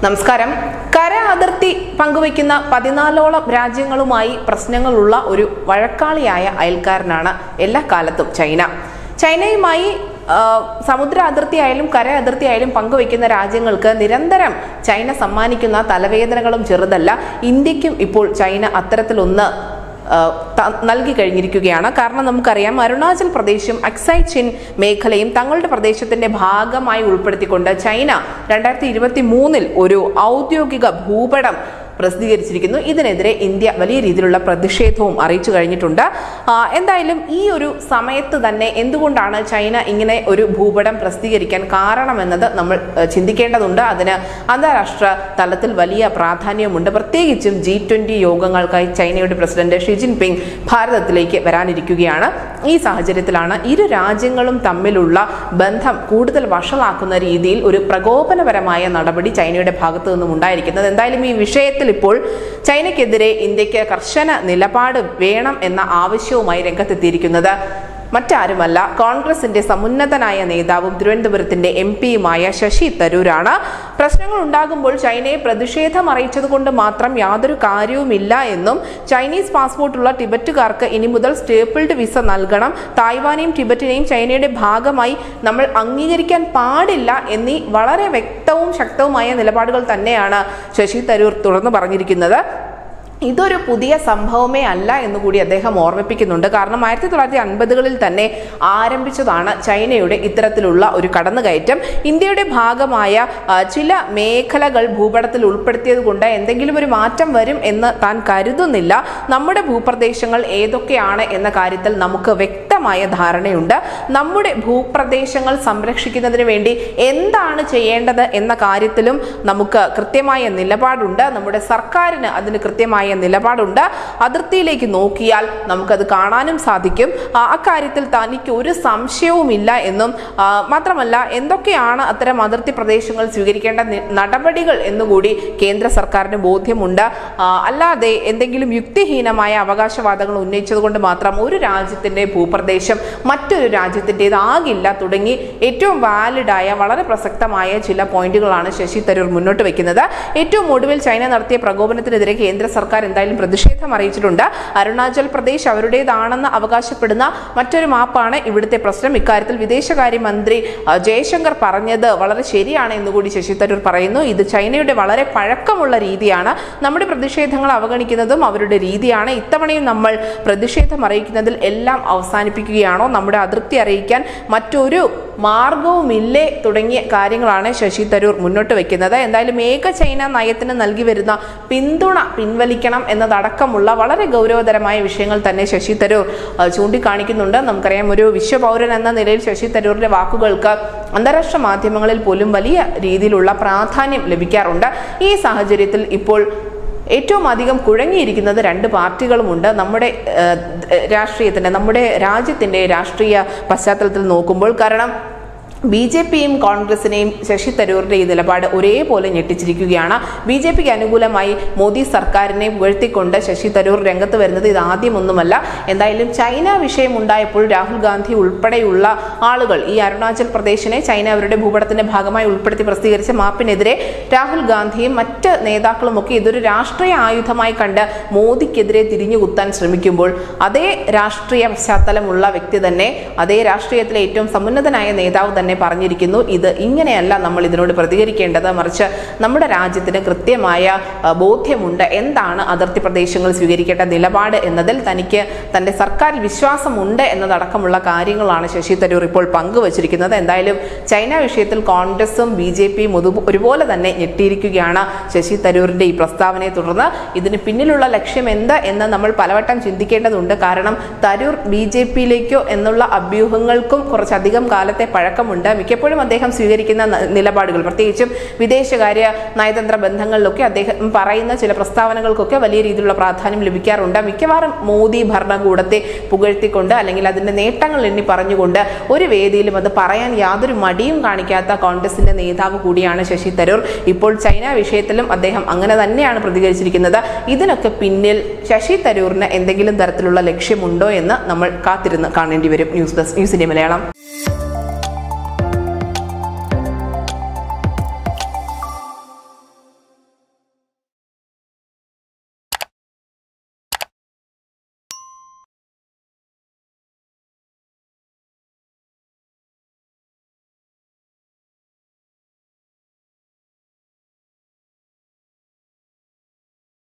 നമസ്കാരം. കര അതിർത്തി പങ്കുവയ്ക്കുന്ന 14ഓളം രാജ്യങ്ങളുമായി പ്രശ്നങ്ങളുള്ള ഒരു വഴക്കാളിയായ അയൽക്കാരനാണ് എല്ലാ കാലത്തും ചൈന. ചൈനയുമായി സമുദ്ര അതിർത്തിയായാലും കര അതിർത്തിയായാലും പങ്കുവയ്ക്കുന്ന രാജ്യങ്ങൾക്ക് നിരന്തരം ചൈന സമ്മാനിക്കുന്ന തലവേദനകളും ചെറുതല്ല. ഇന്ത്യക്കും ഇപ്പോൾ ചൈന അത്തരത്തിലൊന്ന് നൽകി കഴിഞ്ഞിരിക്കുകയാണ്. കാരണം നമുക്കറിയാം, അരുണാചൽ പ്രദേശും അക്സൈ ചിൻ മേഖലയും തങ്ങളുടെ പ്രദേശത്തിന്റെ ഭാഗമായി ഉൾപ്പെടുത്തിക്കൊണ്ട് ചൈന 2023 ഒരു ഔദ്യോഗിക ഭൂപടം പ്രസിദ്ധീകരിച്ചിരിക്കുന്നു. ഇതിനെതിരെ ഇന്ത്യ വലിയ രീതിയിലുള്ള പ്രതിഷേധവും അറിയിച്ചു കഴിഞ്ഞിട്ടുണ്ട്. എന്തായാലും ഈ ഒരു സമയത്ത് തന്നെ എന്തുകൊണ്ടാണ് ചൈന ഇങ്ങനെ ഒരു ഭൂപടം പ്രസിദ്ധീകരിക്കാൻ കാരണമെന്നത് നമ്മൾ ചിന്തിക്കേണ്ടതുണ്ട്. അതിന് അന്താരാഷ്ട്ര തലത്തിൽ വലിയ പ്രാധാന്യമുണ്ട്. പ്രത്യേകിച്ചും G20 യോഗങ്ങൾക്കായി ചൈനയുടെ പ്രസിഡന്റ് ഷി ജിൻപിങ് ഭാരതത്തിലേക്ക് വരാനിരിക്കുകയാണ്. ഈ സാഹചര്യത്തിലാണ് ഇരു രാജ്യങ്ങളും തമ്മിലുള്ള ബന്ധം കൂടുതൽ വഷളാക്കുന്ന രീതിയിൽ ഒരു പ്രകോപനപരമായ നടപടി ചൈനയുടെ ഭാഗത്തു നിന്നും ഉണ്ടായിരിക്കുന്നത്. എന്തായാലും ഈ വിഷയത്തിൽ ഇപ്പോൾ ചൈനയ്ക്കെതിരെ ഇന്ത്യക്ക് കർശന നിലപാട് വേണം എന്ന ആവശ്യവുമായി രംഗത്തെത്തിയിരിക്കുന്നത് മറ്റാരുമല്ല, കോൺഗ്രസിന്റെ സമുന്നതനായ നേതാവും തിരുവനന്തപുരത്തിന്റെ MP-യുമായ ശശി തരൂരാണ്. പ്രശ്നങ്ങൾ ഉണ്ടാകുമ്പോൾ ചൈനയെ പ്രതിഷേധം അറിയിച്ചതുകൊണ്ട് മാത്രം യാതൊരു കാര്യവുമില്ല എന്നും ചൈനീസ് പാസ്പോർട്ടുള്ള ടിബറ്റുകാർക്ക് ഇനി മുതൽ സ്റ്റേപ്പിൾഡ് വിസ നൽകണം, തായ്വാനെയും ടിബറ്റിനെയും ചൈനയുടെ ഭാഗമായി നമ്മൾ അംഗീകരിക്കാൻ പാടില്ല എന്നീ വളരെ വ്യക്തവും ശക്തവുമായ നിലപാടുകൾ തന്നെയാണ് ശശി തരൂർ തുറന്നു പറഞ്ഞിരിക്കുന്നത്. ഇതൊരു പുതിയ സംഭവമേ അല്ല എന്നുകൂടി അദ്ദേഹം ഓർമ്മിപ്പിക്കുന്നുണ്ട്. കാരണം 1950കളിൽ തന്നെ ആരംഭിച്ചതാണ് ചൈനയുടെ ഇത്തരത്തിലുള്ള ഒരു കടന്നുകയറ്റം. ഇന്ത്യയുടെ ഭാഗമായ ചില മേഖലകൾ ഭൂപടത്തിൽ ഉൾപ്പെടുത്തിയത് കൊണ്ട് എന്തെങ്കിലും ഒരു മാറ്റം വരും എന്ന് താൻ കരുതുന്നില്ല. നമ്മുടെ ഭൂപ്രദേശങ്ങൾ ഏതൊക്കെയാണ് എന്ന കാര്യത്തിൽ നമുക്ക് വ്യക്തമായ ധാരണയുണ്ട്. നമ്മുടെ ഭൂപ്രദേശങ്ങൾ സംരക്ഷിക്കുന്നതിന് വേണ്ടി എന്താണ് ചെയ്യേണ്ടത് എന്ന കാര്യത്തിലും നമുക്ക് കൃത്യമായ നിലപാടുണ്ട്. നമ്മുടെ സർക്കാരിന് അതിന് കൃത്യമായ നിലപാടുണ്ട്. അതിർത്തിയിലേക്ക് നോക്കിയാൽ നമുക്കത് കാണാനും സാധിക്കും. അക്കാര്യത്തിൽ തനിക്ക് ഒരു സംശയവുമില്ല എന്നും മാത്രമല്ല, എന്തൊക്കെയാണ് അത്തരം അതിർത്തി പ്രദേശങ്ങൾ സ്വീകരിക്കേണ്ട നടപടികൾ എന്നുകൂടി കേന്ദ്ര സർക്കാരിന് ബോധ്യമുണ്ട്. അല്ലാതെ എന്തെങ്കിലും യുക്തിഹീനമായ അവകാശവാദങ്ങൾ ഉന്നയിച്ചത് കൊണ്ട് മാത്രം ഒരു രാജ്യത്തിന്റെ ഭൂപ്രദേശം മറ്റൊരു രാജ്യത്തിൻ്റെതാകില്ല തുടങ്ങി ഏറ്റവും വാലിഡായ വളരെ പ്രസക്തമായ ചില പോയിന്റുകളാണ് ശശി തരൂർ മുന്നോട്ട് വെക്കുന്നത്. ഏറ്റവും ഒടുവിൽ ചൈന നടത്തിയ പ്രകോപനത്തിനെതിരെ കേന്ദ്ര സർക്കാർ എന്തായാലും പ്രതിഷേധം അറിയിച്ചിട്ടുണ്ട്. അരുണാചൽ പ്രദേശ് അവരുടേതാണെന്ന് അവകാശപ്പെടുന്ന മറ്റൊരു മാപ്പാണ് ഇവിടുത്തെ പ്രശ്നം. ഇക്കാര്യത്തിൽ വിദേശകാര്യമന്ത്രി ജയശങ്കർ പറഞ്ഞത് വളരെ ശരിയാണ് എന്നുകൂടി ശശി തരൂർ പറയുന്നു. ഇത് ചൈനയുടെ വളരെ പഴക്കമുള്ള രീതിയാണ്. നമ്മുടെ പ്രതിഷേധങ്ങൾ അവഗണിക്കുന്നതും അവരുടെ രീതിയാണ്. ഇത്തവണയും നമ്മൾ പ്രതിഷേധം അറിയിക്കുന്നതിൽ എല്ലാം അവസാനിപ്പിക്കുകയാണോ? നമ്മുടെ അതിർത്തി അറിയിക്കാൻ മറ്റൊരു മാർഗവുമില്ലേ തുടങ്ങിയ കാര്യങ്ങളാണ് ശശി തരൂർ മുന്നോട്ട് വെക്കുന്നത്. എന്തായാലും ഏക ചൈന നയത്തിന് നൽകി വരുന്ന പിന്തുണ പിൻവലിക്കണം എന്നതടക്കമുള്ള വളരെ ഗൗരവതരമായ വിഷയങ്ങൾ തന്നെ ശശി തരൂർ ചൂണ്ടിക്കാണിക്കുന്നുണ്ട്. നമുക്കറിയാം, ഒരു വിശ്വപൗരൻ എന്ന നിലയിൽ ശശി തരൂരിന്റെ വാക്കുകൾക്ക് അന്താരാഷ്ട്ര മാധ്യമങ്ങളിൽ പോലും വലിയ രീതിയിലുള്ള പ്രാധാന്യം ലഭിക്കാറുണ്ട്. ഈ സാഹചര്യത്തിൽ ഇപ്പോൾ ഏറ്റവും അധികം കുഴങ്ങിയിരിക്കുന്നത് രണ്ട് പാർട്ടികളുമുണ്ട്. നമ്മുടെ രാഷ്ട്രീയത്തിന്റെ, നമ്മുടെ രാജ്യത്തിന്റെ രാഷ്ട്രീയ പശ്ചാത്തലത്തിൽ നോക്കുമ്പോൾ. കാരണം BJPയും കോൺഗ്രസിനെയും ശശി തരൂരിന്റെ ഈ നിലപാട് ഒരേപോലെ ഞെട്ടിച്ചിരിക്കുകയാണ്. BJPക്ക് അനുകൂലമായി മോദി സർക്കാരിനെ പുകഴ്ത്തിക്കൊണ്ട് ശശി തരൂർ രംഗത്ത് വരുന്നത് ഇതാദ്യമൊന്നുമല്ല. എന്തായാലും ചൈന വിഷയം ഉണ്ടായപ്പോൾ രാഹുൽ ഗാന്ധി ഉൾപ്പെടെയുള്ള ആളുകൾ ഈ അരുണാചൽ പ്രദേശിനെ ചൈന അവരുടെ ഭൂപടത്തിന്റെ ഭാഗമായി ഉൾപ്പെടുത്തി പ്രസിദ്ധീകരിച്ച മാപ്പിനെതിരെ രാഹുൽ ഗാന്ധിയും മറ്റ് നേതാക്കളുമൊക്കെ ഇതൊരു രാഷ്ട്രീയ ആയുധമായി കണ്ട് മോദിക്കെതിരെ തിരിഞ്ഞുകുത്താൻ ശ്രമിക്കുമ്പോൾ അതേ രാഷ്ട്രീയ പശ്ചാത്തലമുള്ള വ്യക്തി തന്നെ, അതേ രാഷ്ട്രീയത്തിലെ ഏറ്റവും സമുന്നതനായ നേതാവ് തന്നെ പറഞ്ഞിരിക്കുന്നു, ഇത് ഇങ്ങനെയല്ല നമ്മൾ ഇതിനോട് പ്രതികരിക്കേണ്ടത്, മറിച്ച് നമ്മുടെ രാജ്യത്തിന് കൃത്യമായ ബോധ്യമുണ്ട് എന്താണ് അതിർത്തി പ്രദേശങ്ങൾ സ്വീകരിക്കേണ്ട നിലപാട് എന്നതിൽ തനിക്ക് തന്റെ സർക്കാരിൽ വിശ്വാസമുണ്ട് എന്നതടക്കമുള്ള കാര്യങ്ങളാണ് ശശി തരൂർ ഇപ്പോൾ പങ്കുവച്ചിരിക്കുന്നത്. എന്തായാലും ചൈന വിഷയത്തിൽ കോൺഗ്രസും BJPയും ഒരുപോലെ തന്നെ ഞെട്ടിയിരിക്കുകയാണ് ശശി തരൂരിന്റെ ഈ പ്രസ്താവനയെ തുടർന്ന്. ഇതിന് പിന്നിലുള്ള ലക്ഷ്യം എന്ത് എന്ന് നമ്മൾ പലവട്ടം ചിന്തിക്കേണ്ടതുണ്ട്. കാരണം തരൂർ BJPയിലേക്കോ എന്നുള്ള അഭ്യൂഹങ്ങൾക്കും കുറച്ചധികം കാലത്തെ പഴക്കമുണ്ട്. മിക്കപ്പോഴും അദ്ദേഹം സ്വീകരിക്കുന്ന നിലപാടുകൾ, പ്രത്യേകിച്ചും വിദേശകാര്യ നയതന്ത്ര ബന്ധങ്ങളിലൊക്കെ അദ്ദേഹം പറയുന്ന ചില പ്രസ്താവനകൾക്കൊക്കെ വലിയ രീതിയിലുള്ള പ്രാധാന്യം ലഭിക്കാറുണ്ട്. മിക്കവാറും മോദി ഭരണകൂടത്തെ പുകഴ്ത്തിക്കൊണ്ട് അല്ലെങ്കിൽ അതിന്റെ നേട്ടങ്ങൾ എണ്ണി പറഞ്ഞുകൊണ്ട് ഒരു വേദിയിലും അത് പറയാൻ യാതൊരു മടിയും കാണിക്കാത്ത കോൺഗ്രസിന്റെ നേതാവ് കൂടിയാണ് ശശി തരൂർ. ഇപ്പോൾ ചൈന വിഷയത്തിലും അദ്ദേഹം അങ്ങനെ തന്നെയാണ് പ്രതികരിച്ചിരിക്കുന്നത്. ഇതിനൊക്കെ പിന്നിൽ ശശി തരൂരിന് എന്തെങ്കിലും തരത്തിലുള്ള ലക്ഷ്യമുണ്ടോ എന്ന് നമ്മൾ കാത്തിരുന്ന് കാണേണ്ടി വരും. News desk, news India Malayalam.